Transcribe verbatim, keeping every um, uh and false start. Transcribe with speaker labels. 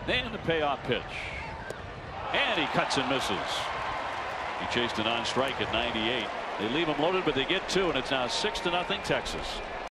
Speaker 1: Then the payoff pitch. And he cuts and misses. He chased a non-strike at ninety-eight. They leave him loaded, but they get two, and it's now six to nothing Texas.